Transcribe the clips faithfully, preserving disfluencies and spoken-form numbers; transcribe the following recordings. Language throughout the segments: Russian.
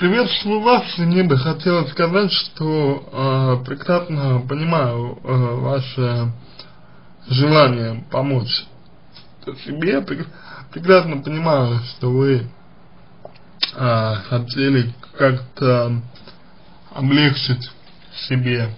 Приветствую вас, и мне бы хотелось сказать, что э, прекрасно понимаю э, ваше желание помочь себе, прек прекрасно понимаю, что вы э, хотели как-то облегчить себе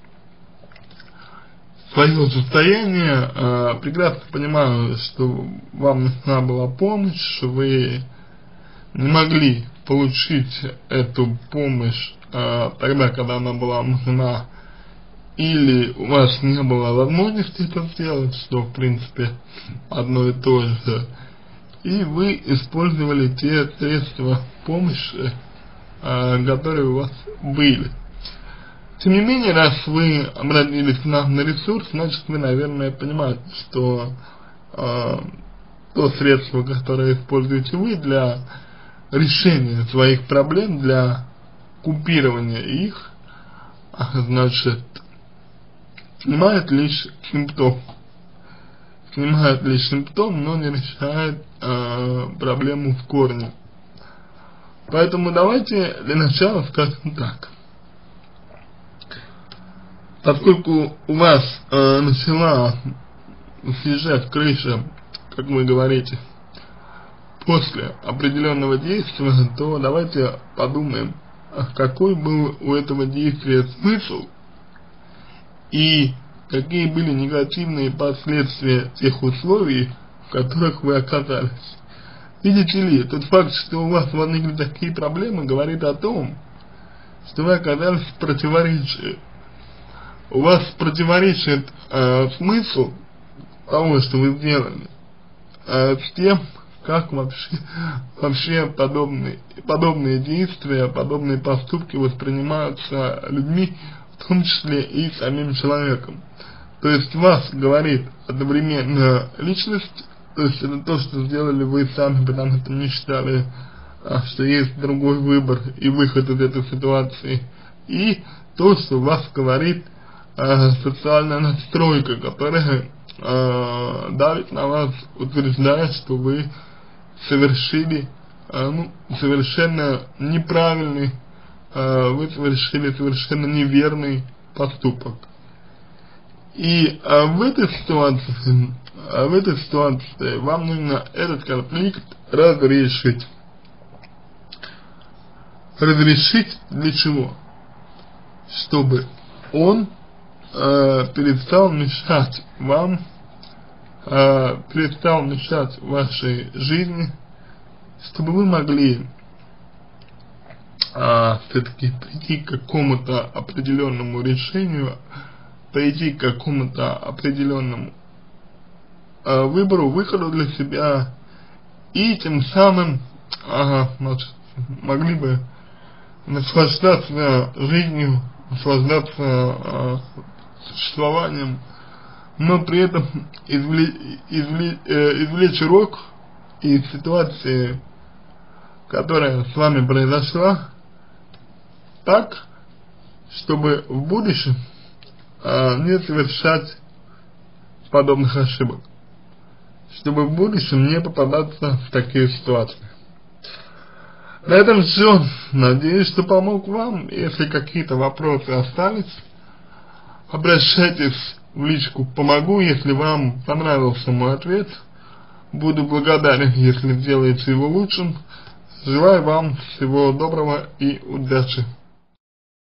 свое состояние, э, прекрасно понимаю, что вам нужна была помощь, что вы не могли получить эту помощь э, тогда, когда она была нужна, или у вас не было возможности это сделать, что в принципе одно и то же, и вы использовали те средства помощи, э, которые у вас были. Тем не менее, раз вы обратились к нам на ресурс, значит вы, наверное, понимаете, что э, то средство, которое используете вы для решения своих проблем, для купирования их, значит, снимает лишь симптом. Снимает лишь симптом, но не решает э, проблему в корне. Поэтому давайте для начала скажем так. Поскольку у вас э, начала съезжать крыша, как вы говорите, после определенного действия, то давайте подумаем, какой был у этого действия смысл и какие были негативные последствия тех условий, в которых вы оказались. Видите ли, тот факт, что у вас возникли такие проблемы, говорит о том, что вы оказались в противоречии. У вас противоречит э, смысл того, что вы сделали, э, с тем, как вообще, вообще подобные, подобные действия, подобные поступки воспринимаются людьми, в том числе и самим человеком. То есть вас говорит одновременно личность, то есть это то, что сделали вы сами, потому что не считали, что есть другой выбор и выход из этой ситуации, и то, что вас говорит э, социальная настройка, которая э, давит на вас, утверждая, что вы совершили э, ну, совершенно неправильный, э, вы совершили совершенно неверный поступок. И э, в этой ситуации, э, в этой ситуации вам нужно этот конфликт разрешить. Разрешить для чего? Чтобы он э, перестал мешать вам, э, перестал мешать вашей жизни, чтобы вы могли э, все-таки прийти к какому-то определенному решению, прийти к какому-то определенному э, выбору, выходу для себя, и тем самым э, значит, могли бы наслаждаться жизнью, наслаждаться э, существованием, но при этом извлечь, извлечь, э, извлечь урок из ситуации, которая с вами произошла, так, чтобы в будущем э, не совершать подобных ошибок, чтобы в будущем не попадаться в такие ситуации. На этом все. Надеюсь, что помог вам. Если какие-то вопросы остались, обращайтесь в личку «Помогу». Если вам понравился мой ответ, буду благодарен, если сделаете его лучшим. Желаю вам всего доброго и удачи.